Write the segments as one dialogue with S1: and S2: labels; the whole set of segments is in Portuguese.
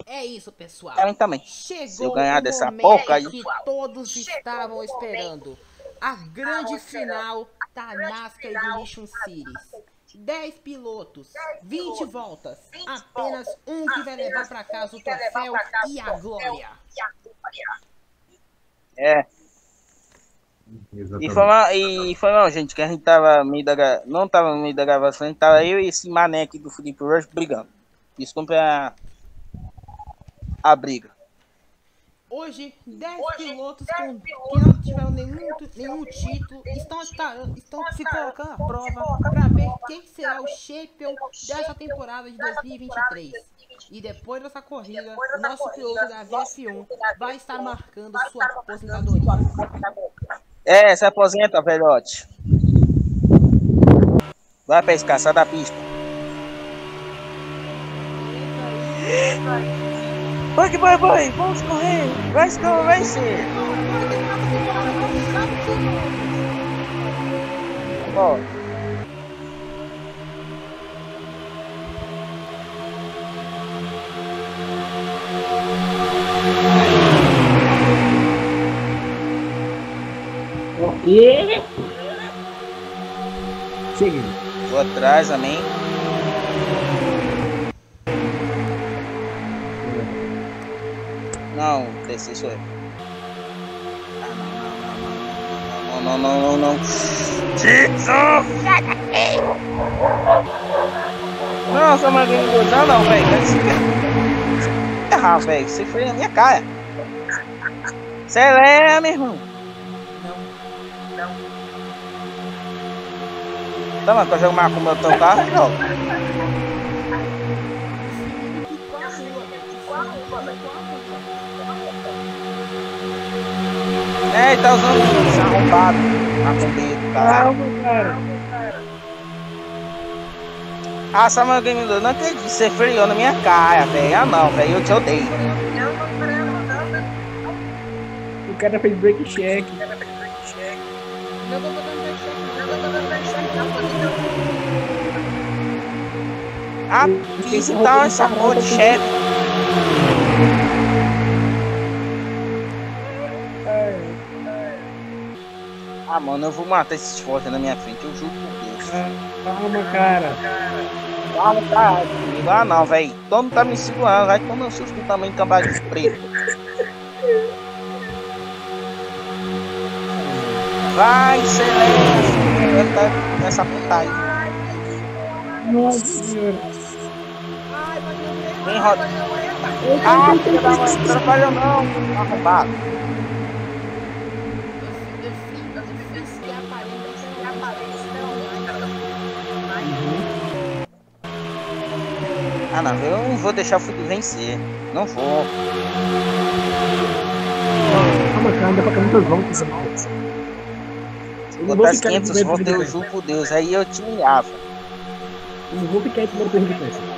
S1: É isso, pessoal.
S2: Ela também.
S1: Chegou
S2: Se eu ganhar
S1: o
S2: dessa
S1: momento
S2: porca aí.
S1: que todos estavam esperando. A grande final da NASCAR Ignition Series. 10 pilotos, 20 voltas. Apenas um que vai levar para casa o troféu e a glória.
S2: É. E foi mal, gente, que a gente tava não tava no meio da gravação, a gente tava eu e esse mané aqui do Felipe Rush brigando. Desculpa a briga.
S1: Hoje, 10 pilotos que não tiveram nenhum título estão se colocando à prova para ver quem será o champion dessa temporada de 2023. E depois dessa corrida, o nosso piloto da VF1 vai estar marcando sua aposentadoria.
S2: Se aposenta, velhote. Vai pescar, sai da pista. Vai, vamos correr. Vai ser. Ó.
S3: O quê? Cheguei.
S2: Vou atrás, amém. Não, descer sou eu. Não. Tito! Não, só mandei não, velho. Errar, velho. Você foi na minha cara. Acelera, meu irmão. Não. Tá, mano, pra jogar com o meu teu carro, joga. Ele tá usando esse arrombado. Macumbeiro, caralho.
S3: Calma, cara.
S2: Samuel Game do não acredito. Você freou na minha cara, velho. Não, velho. Eu te odeio.
S3: O cara fez break check.
S2: Quis então essa porra de chefe. Mano, eu vou matar esses fortes na minha frente, eu juro por Deus.
S3: Calma, cara.
S2: Calma, cara. Não, velho. Todo mundo tá me segurando, vai tomar o susto do tamanho de cambagem de preto. Vai, excelente. Nessa putaria.
S3: Nossa senhora.
S2: Vem, roda. Filha da mãe, não trabalha não. Arrombado. Não, eu não vou deixar o Felipe vencer. Não vou.
S3: Calma, cara, dá pra cair muitas voltas.
S2: Se botasse 500 voltas, eu juro por Deus. Aí eu te humilhava.
S3: Eu não vou ficar em primeiro pergunta com essa.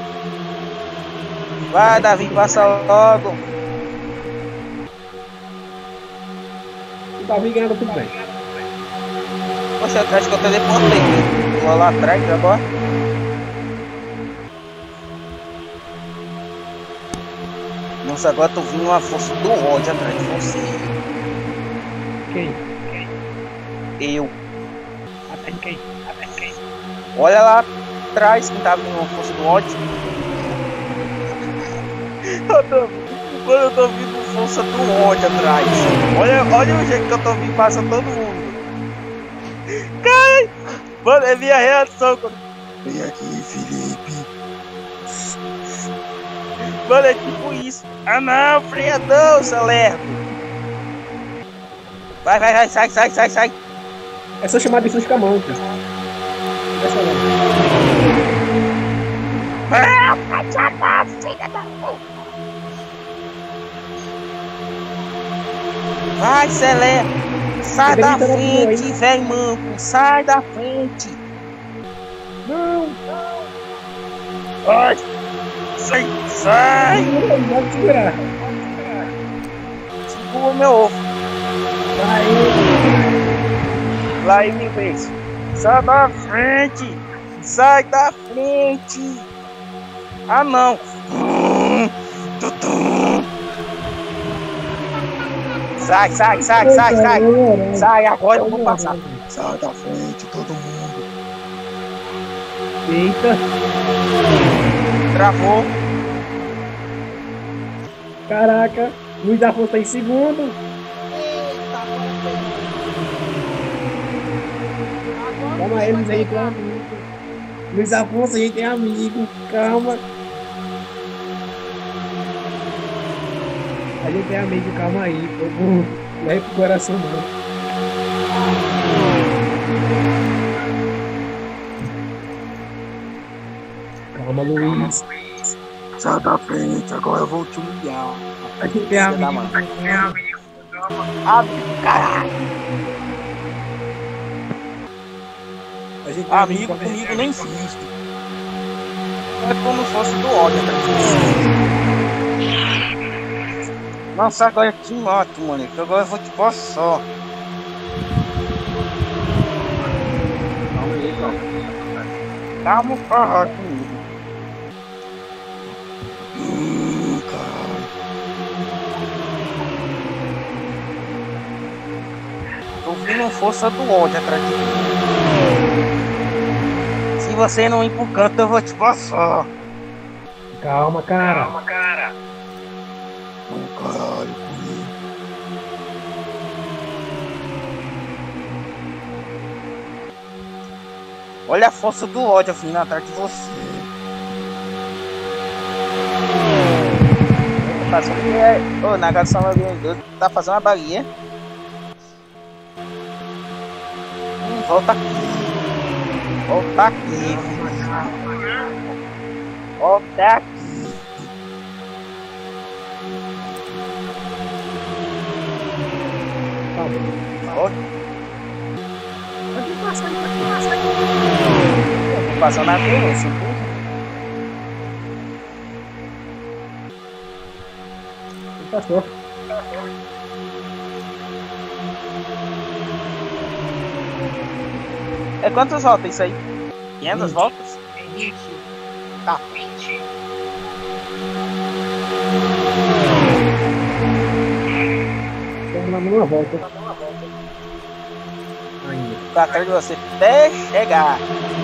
S2: Vai, Davi, passa logo.
S3: O Davi ganhando tudo bem.
S2: Poxa, eu acho que eu teleportei. Vou lá atrás agora. Nossa, agora tô vindo uma força do ódio atrás de você.
S3: Quem?
S2: Eu.
S3: Atrás de quem?
S2: Olha lá atrás quem tá vindo uma força do ódio. Eu tô vindo força do ódio atrás. Olha o jeito que eu tô vindo, passa todo mundo. Cai! Mano, é minha reação quando... Vem aqui, Felipe. Mano, é tipo isso. Não, freadão, seu lerdo. Vai, sai.
S3: É só chamar de frente com a mão, cara.
S2: Vai chamar, filha da puta. Vai, Celé. Sai da frente, velho manco. Sai da frente.
S3: Não.
S2: Ai. Sai.
S3: Pode segurar.
S2: Segura meu ovo. Lá aí me fez. Sai da frente. Sai da frente. Ah, não. Tu Sai, sai, sai, sai, sai. Sai, agora eu vou passar. Sai da frente, todo mundo.
S3: Eita.
S2: Travou.
S3: Caraca. Luiz Afonso tá em segundo.
S1: Eita, agora
S3: Calma aí, Luiz aí, tem amigo. Luiz Afonso, a gente tem amigo. Calma. A gente tem amigo, calma aí. Não é pro coração, não. Calma, Luiz.
S2: Sai da frente, agora eu vou te humilhar.
S3: A gente tem amigo.
S2: Caralho.
S3: A gente tem
S2: Amigo comigo nem existe. É como se fosse do ódio, tá? Nossa, agora eu te mato, mano. Que agora eu vou te passar só. Calma aí, calma. Calma, porra, comigo. Caralho. Tô vindo força do ódio atrás de mim. Se você não ir pro canto, eu vou te passar.
S3: Calma, cara.
S2: Caralho, comigo. Olha a força do ódio vindo atrás de você. Ô, Nagação tá fazendo uma balinha. Volta aqui. Volta aqui. Volta aqui. Pode passar aí, pode passar aí. Vou passar na frente, assim,
S3: Passou.
S2: É quantas voltas isso aí? 500 voltas?
S1: 20.
S2: Tá, 20.
S3: Vamos lá numa volta. Ainda.
S2: Tá atrás de você até chegar.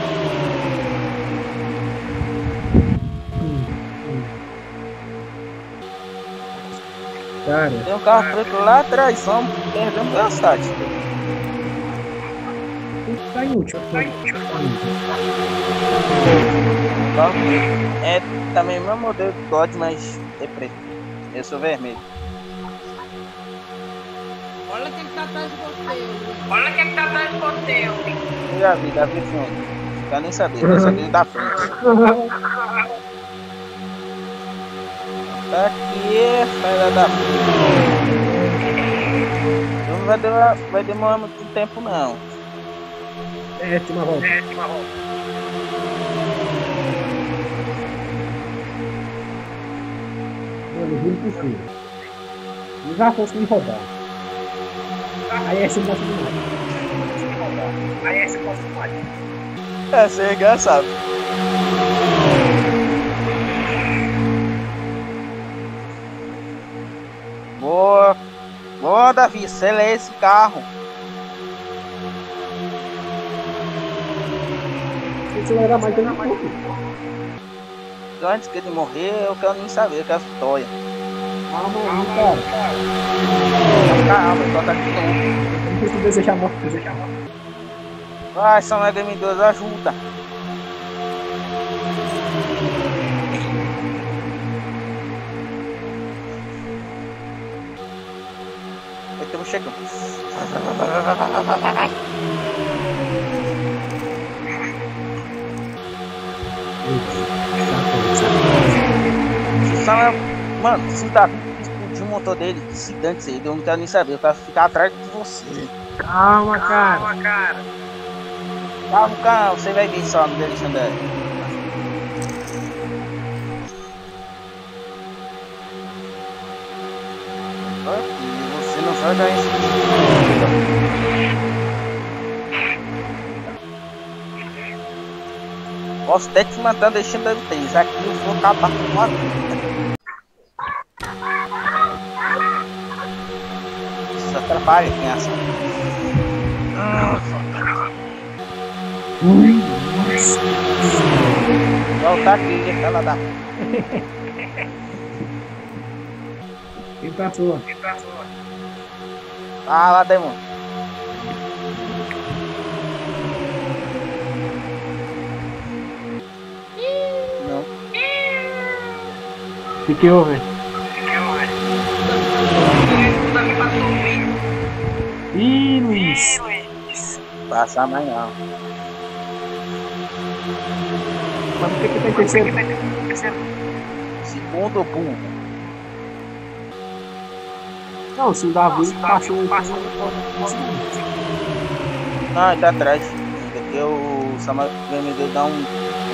S3: Cara.
S2: Tem um carro preto lá atrás, vamos perdendo velocidade.
S3: Tá inútil.
S2: Carro preto. É também o meu modelo de Dodge, mas é preto. Eu sou vermelho.
S1: Olha quem tá atrás de você.
S2: Eu já vi, Davi Fundo. Não quero nem saber, eu só vi da frente. Tá aqui, filha da puta. Não vai demorar muito tempo não.
S3: Décima volta. Mano, juro por cima. Não vai conseguir rodar. Aí é sempre demais.
S2: É, você é engraçado. Boa. Boa, Davi, acelera esse carro.
S3: Se acelerar mais, tem um pouco.
S2: Antes que ele morrer, eu quero nem saber, eu quero história.
S3: Calma aí, cara.
S2: Calma, eu tô aqui não.
S3: Não precisa desejar morte.
S2: Vai, São Mega M2, ajuda. Estamos chegando. Mano, se o Davi explodir o motor dele, se dane aí, eu não quero nem saber, eu quero ficar atrás de você.
S3: Calma, cara.
S2: Calma, você vai ver só no Alexandre. Você não vai dar isso. Posso até te matar deixando ele 3. Aqui eu vou acabar com a vida. atrapalha quem acha. Voltar aqui, ela dá.
S3: Quem passou?
S2: Ah, lá demônio. Não.
S3: O que houve? Ih, Luiz.
S2: Passa amanhã.
S3: Mas por que tá em terceiro?
S2: Segundo burro.
S3: Não, se o Davi passou.
S2: Não, ele tá atrás. Porque o Samuel me dá um.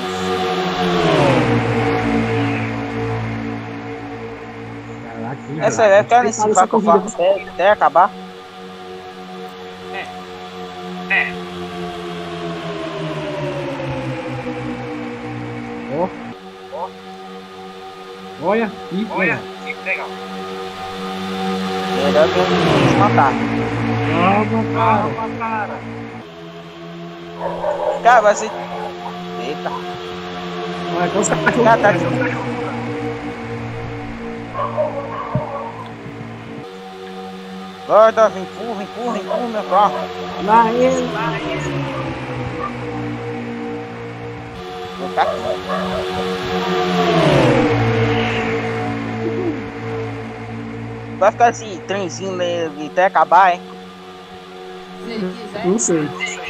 S2: Essa é cara nesse papo até acabar.
S3: Ó. Olha, que legal.
S2: Melhor que eu matar.
S3: Calma, cara.
S2: Cara, vai ser. Eita.
S3: Vai, então os cachorros.
S2: Cara, tá aqui. Vai, Davi, empurra meu carro.
S3: Lá ele.
S2: Vou ficar aqui. Vai ficar esse trenzinho até acabar, hein?
S1: Se ele quiser.
S3: Não sei.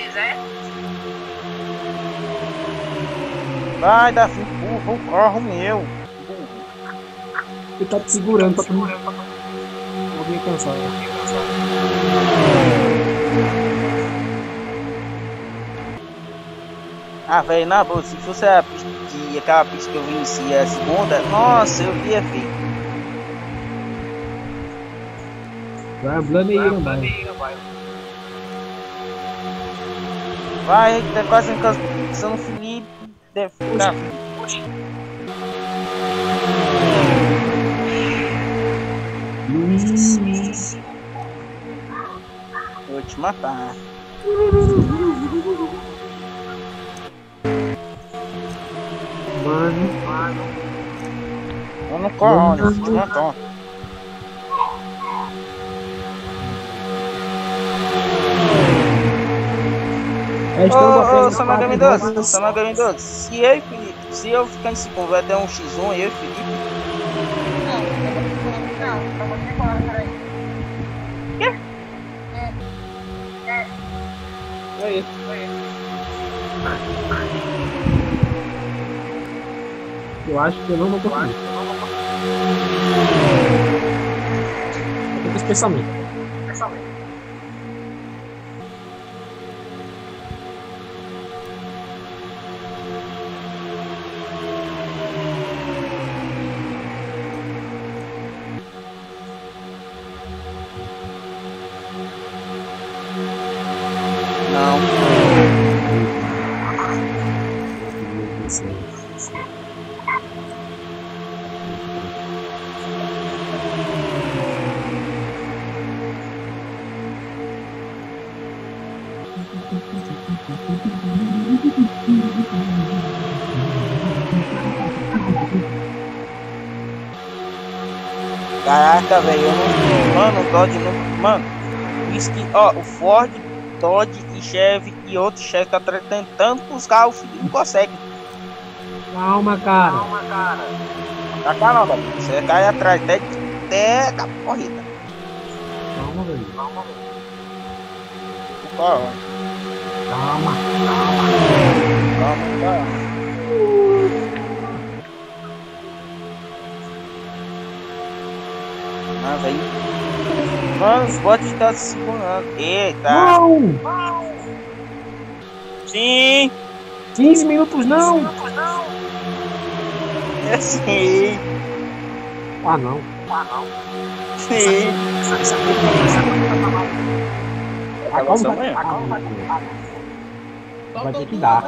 S2: Vai, Davi, empurra o carro meu.
S3: Ele tá te segurando pra tu não. Vou me cansar.
S2: Ah, velho, na boa, se fosse a pista aquela pista que eu venci a segunda, nossa, eu via, filho.
S3: Vai, Blaneira, mano.
S2: Vai, tá quase cansando o Felipe. Deve ficar. Vou te matar.
S3: Mano.
S2: Eu não corro, vou te matar. Ô, Samuel Mendoza, se eu ficar em segundo, vai ter um X1, eu e Felipe.
S1: Não, vou te falar, peraí.
S2: Quê?
S3: Aí. Eu acho que eu não vou conseguir. Eu tô com esse pensamento.
S2: Caraca, velho, eu não. Mano, o Dodge não. Mano, isso que. Ó, o Ford, Dodge e Chevy e outros Chevy tá tentando buscar o filho, não consegue.
S3: Calma, cara.
S2: Tá calma, velho. Você cai atrás até a corrida.
S3: Calma, velho.
S2: Calma. Mas aí. Mano, os bots estão se segurando. Eita!
S3: Não!
S2: Sim!
S3: 15 minutos não!
S2: É sim!
S3: Ah, não.
S2: Sim!
S3: Vai ter que dar.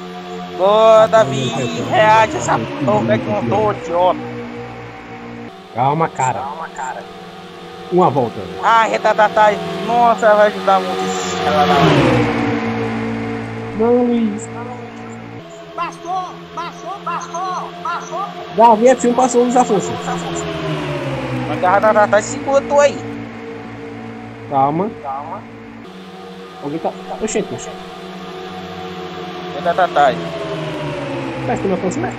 S2: Boa, Davi! Reage essa porra que montou, idiota!
S3: Calma, cara. Uma volta.
S2: Ah, retatatai. Nossa, vai ajudar muito isso.
S3: Não, Luiz.
S1: Passou.
S3: Davi é filme, passou Luiz Afonso.
S2: Mas a retatatai segura tu aí.
S3: Calma. Alguém tá... Oxente.
S2: Retatatai.
S3: Mas tu não consegue.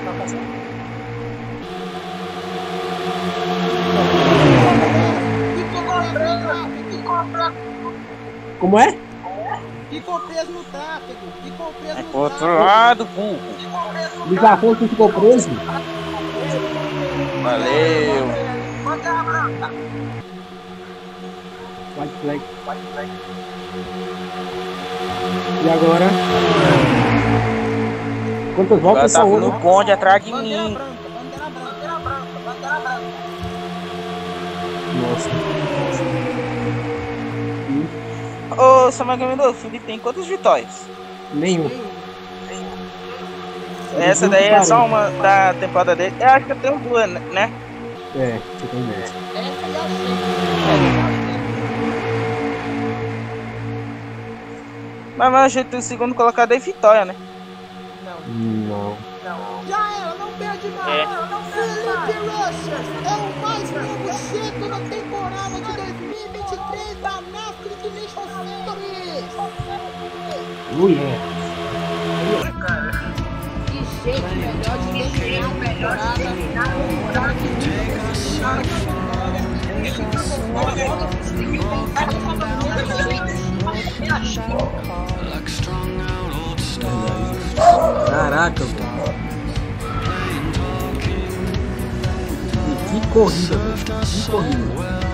S3: Como é?
S1: Ficou preso no tráfego.
S2: É pro outro lado, burro.
S3: Luiz Afonso ficou preso.
S2: Valeu.
S3: White flag. E agora? Quantas voltas
S2: Tá
S3: são
S2: vindo
S3: hoje?
S2: o bonde atrás de
S1: Bandeira
S2: mim.
S1: branca.
S3: Nossa.
S2: Ô, Samuel Mendoza, o Felipe tem quantas vitórias?
S3: Nenhum.
S2: Essa daí é só uma da temporada dele. Eu acho que eu tenho duas, né?
S3: É, você tem mesmo.
S1: Essa eu achei.
S2: Mas a gente tem o segundo colocado é Vitória, né?
S3: Não.
S1: Já era, não perde mais.
S2: É.
S1: Felipe Rushers é o mais novo chefe na temporada de 2023 da NASCAR Ignition Series.
S3: Mulher.
S1: Que jeito melhor de terminar a
S3: Caraca, velho. Que corrida, velho. Que corrida.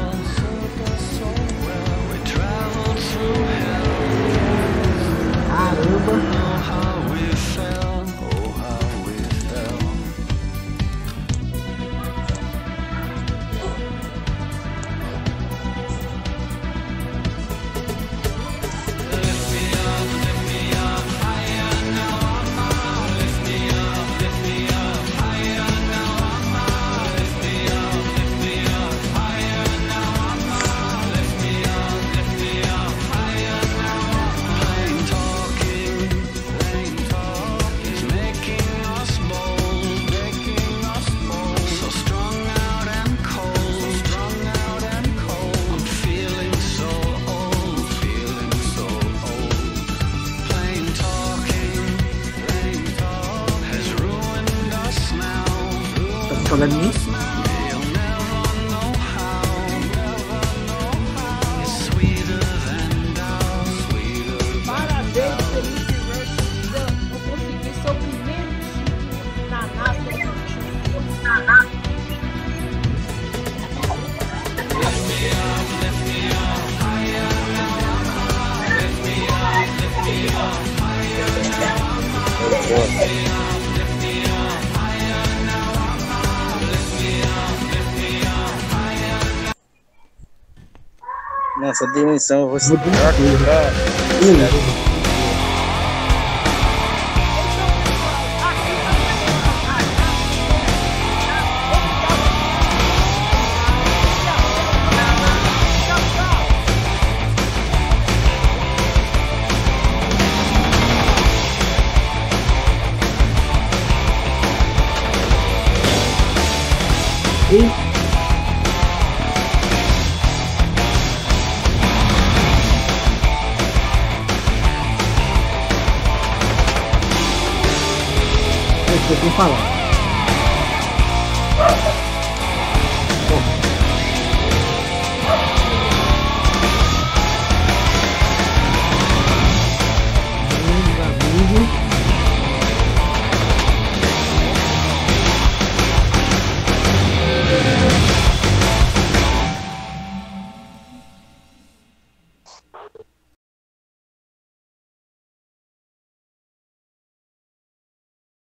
S3: Caramba. Olha em mim.
S1: Parabéns, Felipe Rushers. Eu consegui seu primeiro título na NASCAR.
S2: Nessa dimensão eu vou ser
S3: Eu tô com falar.